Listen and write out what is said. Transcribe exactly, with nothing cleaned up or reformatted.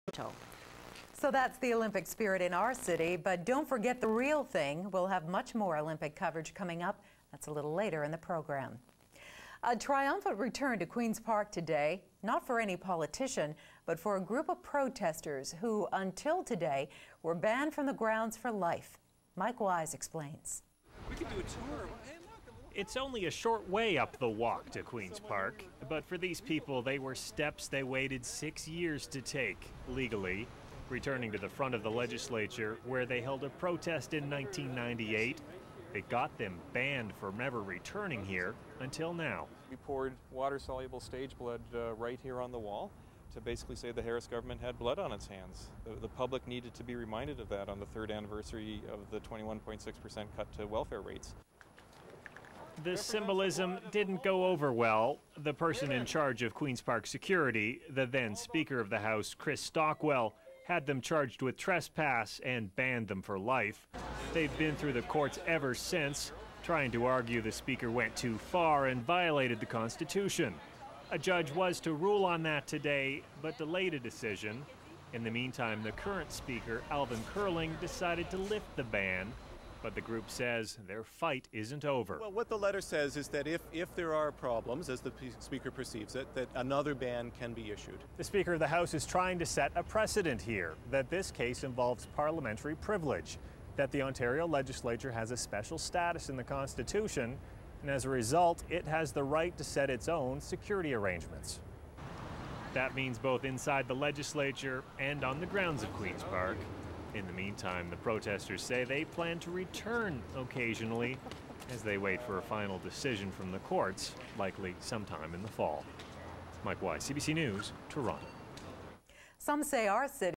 So that's the Olympic spirit in our city, but don't forget the real thing. We'll have much more Olympic coverage coming up. That's a little later in the program. A triumphant return to Queen's Park today, not for any politician, but for a group of protesters who, until today, were banned from the grounds for life. Mike Wise explains. We could do a tour. It's only a short way up the walk to Queen's Park, but for these people, they were steps they waited six years to take, legally, returning to the front of the legislature where they held a protest in nineteen ninety-eight. It got them banned from ever returning here until now. We poured water-soluble stage blood uh, right here on the wall to basically say the Harris government had blood on its hands. The, the public needed to be reminded of that on the third anniversary of the twenty-one point six percent cut to welfare rates. The symbolism didn't go over well. The person in charge of Queen's Park security, the then Speaker of the House, Chris Stockwell, had them charged with trespass and banned them for life. They've been through the courts ever since, trying to argue the Speaker went too far and violated the Constitution. A judge was to rule on that today, but delayed a decision. In the meantime, the current Speaker, Alvin Curling, decided to lift the ban. But the group says their fight isn't over. Well, what the letter says is that if, if there are problems, as the Speaker perceives it, that another ban can be issued. The Speaker of the House is trying to set a precedent here, that this case involves parliamentary privilege, that the Ontario legislature has a special status in the Constitution, and as a result, it has the right to set its own security arrangements. That means both inside the legislature and on the grounds of Queen's Park. In the meantime, the protesters say they plan to return occasionally as they wait for a final decision from the courts, likely sometime in the fall. Mike Wise, C B C News, Toronto. Some say our city